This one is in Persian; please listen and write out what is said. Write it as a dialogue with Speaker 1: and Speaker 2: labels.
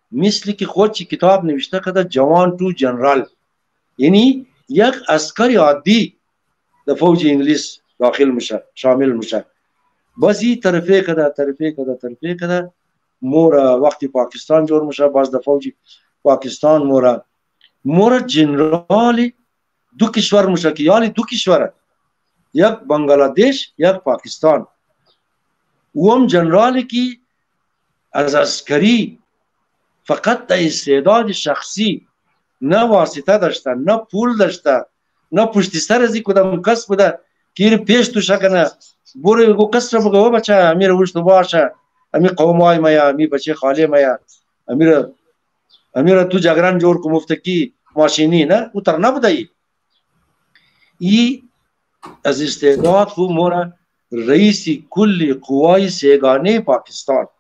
Speaker 1: مثل که خودش کتاب نوشته کده جوان تو جنرال، یعنی یک عسکری عادی در فوج انگلیس داخل میشه، شامل میشه. بس این طرفه کده مورا وقتی پاکستان جور میشه، باز در فوج پاکستان مورا جنرال دو کشور میشه که یعنی دو کشوره، یک بنگلادش یک پاکستان. او هم جنرالی که از عسکری فقط در استعداد شخصی، نه واسطه داشته، نه پول داشته، نه پشت سر از این کدام کس بوده که این پیش تو شکنه برو بگو کس را بگو بچه امیر وشت باشه، امیر قوم های میا، امیر بچه خالی میا، امیر تو جگران جور که مفتکی ماشینی، نه او تر نبوده. ای از استعداد و مورا رئیس کل قوای سیگانه پاکستان